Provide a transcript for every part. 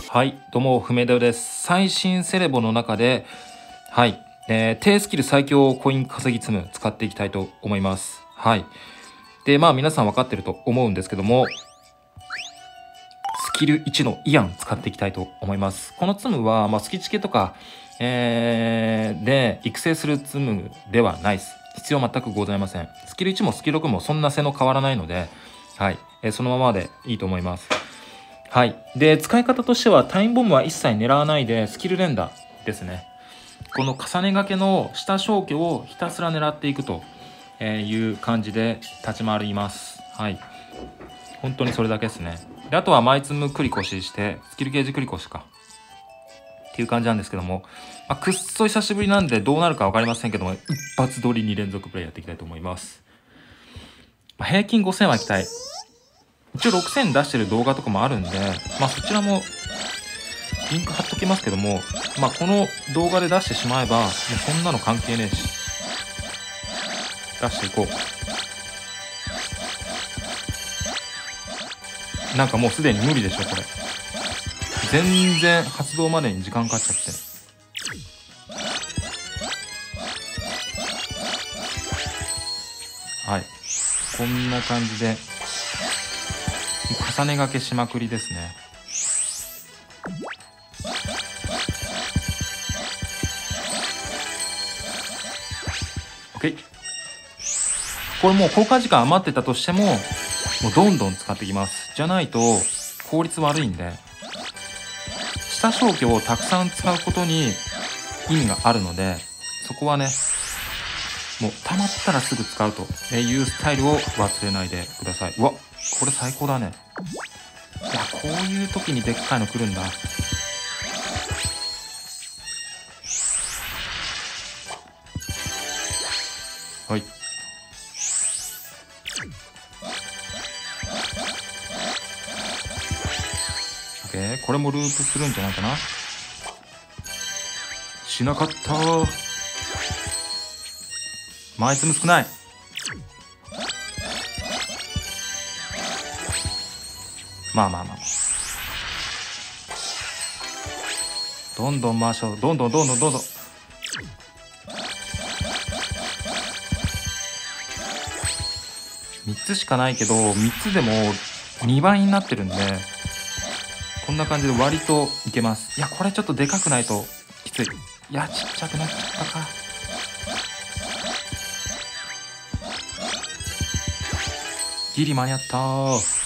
はい、どうも、不明だよです。最新セレボの中で、はい、低スキル最強コイン稼ぎ積む使っていきたいと思います。はい。で、まあ皆さん分かってると思うんですけども、スキル1のイアン使っていきたいと思います。このツムは、スキチケとか、で育成するツムではないです。必要全くございません。スキル1もスキル6もそんな性能変わらないので、はい、そのままでいいと思います。はい。で、使い方としては、タイムボムは一切狙わないで、スキル連打ですね。この重ねがけの下消去をひたすら狙っていくという感じで立ち回ります。はい。本当にそれだけですね。で、あとは毎ツム繰り越しして、スキルゲージ繰り越しか。っていう感じなんですけども、くっそ久しぶりなんでどうなるか分かりませんけども、一発撮り2連続プレイやっていきたいと思います。平均5000はいきたい。一応6000出してる動画とかもあるんで、そちらもリンク貼っときますけども、この動画で出してしまえば、もうそんなの関係ねえし、出していこう。なんかもうすでに無理でしょ、これ。全然発動までに時間かかっちゃって。はい。こんな感じで、重ねがけしまくりですね。OK。これもう効果時間余ってたとしても、もうどんどん使っていきます。じゃないと効率悪いんで、下消去をたくさん使うことに意味があるので、そこはね、もう溜まったらすぐ使うというスタイルを忘れないでください。うわ、これ最高だね。いや、こういう時にでっかいの来るんだ。はい。OK。これもループするんじゃないかな。しなかったー。枚数も少ない。どんどん回しょう。どんどん。3つしかないけど、3つでも2倍になってるんで、こんな感じで割といけます。いや、これちょっとでかくないときつい。いや、ちっちゃくなっちゃったか。ギリ間に合ったー。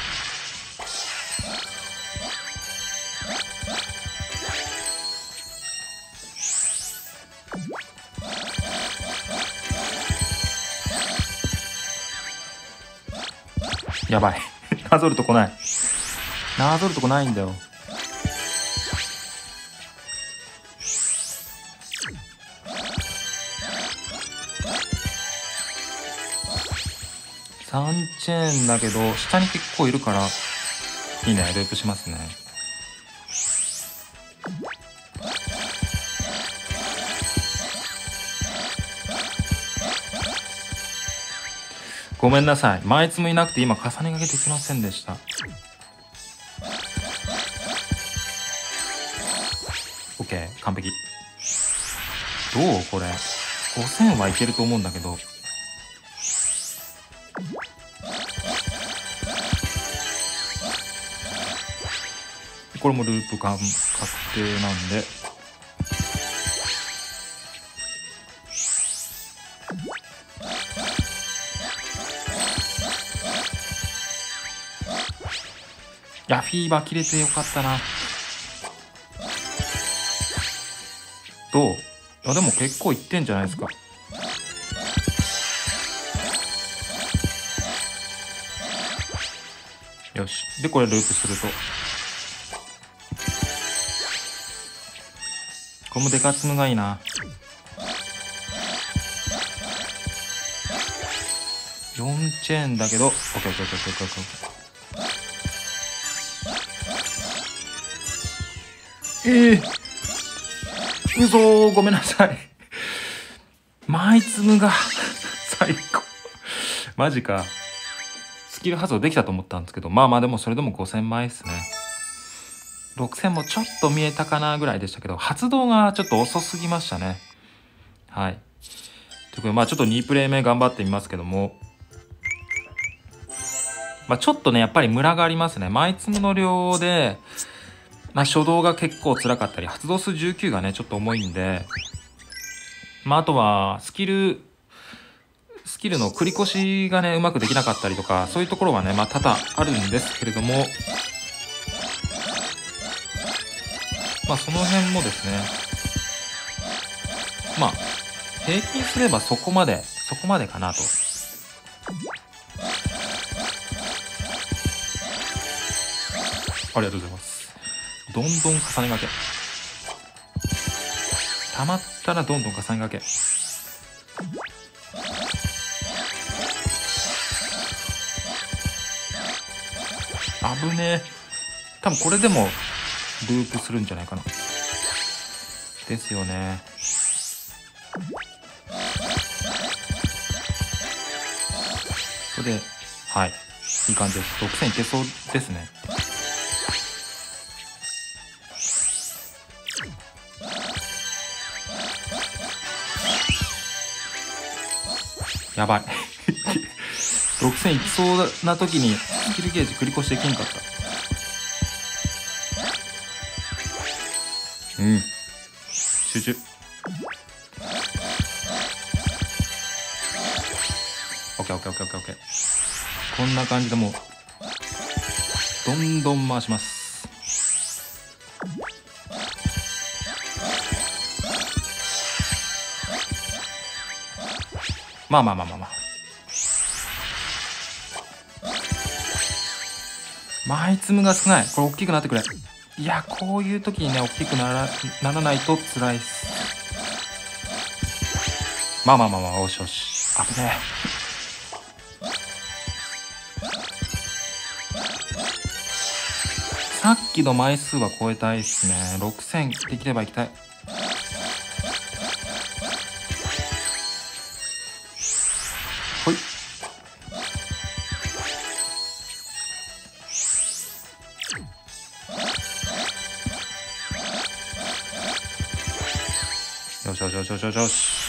やばい。なぞるとこない。なぞるとこないんだよ。3チェーンだけど、下に結構いるから、いいね、ループしますね。ごめんなさい。枚数もいなくて今重ねがけできませんでした。OK、完璧。どうこれ。5000はいけると思うんだけど。これもループ確定なんで。いや、フィーバー切れてよかったな。どう？いや、でも結構いってんじゃないですか。よし。で、これループすると。これもデカツムがいいな。4チェーンだけど、OK。嘘ー、ごめんなさい。枚粒が最高。マジか。スキル発動できたと思ったんですけど、でもそれでも5000枚っすね。 6000もちょっと見えたかなぐらいでしたけど、発動がちょっと遅すぎましたね。はい。ということで、ちょっと2プレイ目頑張ってみますけども、ちょっとね、やっぱりムラがありますね。枚粒の量で、初動が結構辛かったり、発動数19がね、ちょっと重いんで、あとは、スキルの繰り越しがね、うまくできなかったりとか、そういうところはね、多々あるんですけれども、その辺もですね、平均すればそこまでかなと。ありがとうございます。どんどん重ね掛け。溜まったらどんどん重ね掛け。危ねえ。多分これでもループするんじゃないかな。ですよね。これで、はい。いい感じです。6000いけそうですね。やばい。6000いきそうな時にスキルゲージ繰り越しできんかった。集中。オッケーオッケーオッケーオッケーオッケー。こんな感じでもうどんどん回します。枚粒が少ない。これ大きくなってくれ。いや、こういう時にね、大きくならないと辛いっす。よしよし。危ねえ。さっきの枚数は超えたいっすね。6000できればいきたい。ほい。よしよしよしよしよし。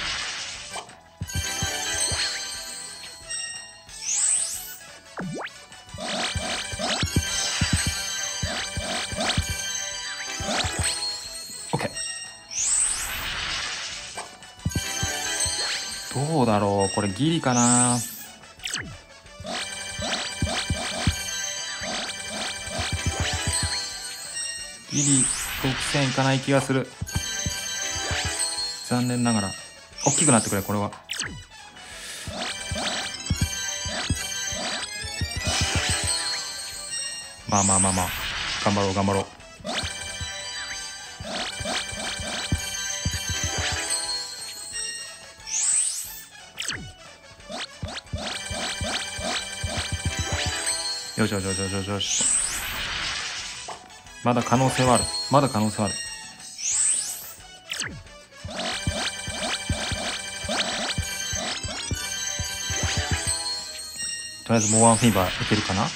どうだろう、これギリかな。ギリ6000いかない気がする。残念ながら大きくなってくれ。これは頑張ろう頑張ろう。よしよしよしよしよし。まだ可能性はある。とりあえずもうワンフィーバーいけるかな。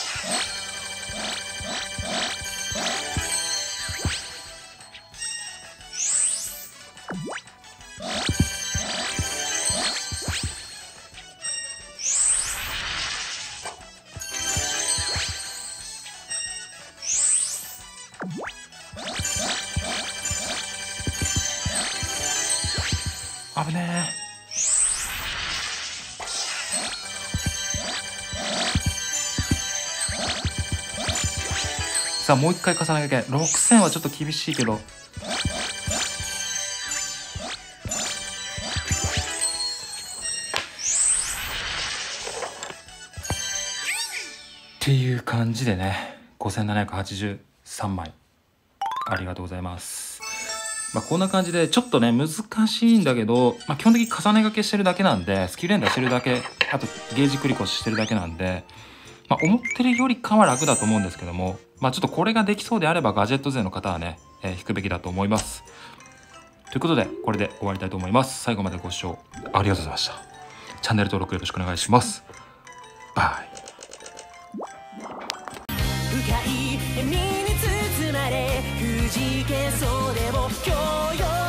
危ねえ。さあもう一回重ね掛け。6000はちょっと厳しいけど、っていう感じでね、5783枚ありがとうございます。こんな感じでちょっとね難しいんだけど、基本的に重ね掛けしてるだけなんで、スキル連打してるだけ、あとゲージ繰り越ししてるだけなんで、思ってるよりかは楽だと思うんですけども、ちょっとこれができそうであればガジェット勢の方はね、引くべきだと思います。ということでこれで終わりたいと思います。最後までご視聴ありがとうございました。チャンネル登録よろしくお願いします。バイ。深い笑みに包れくじけそうでも今日よ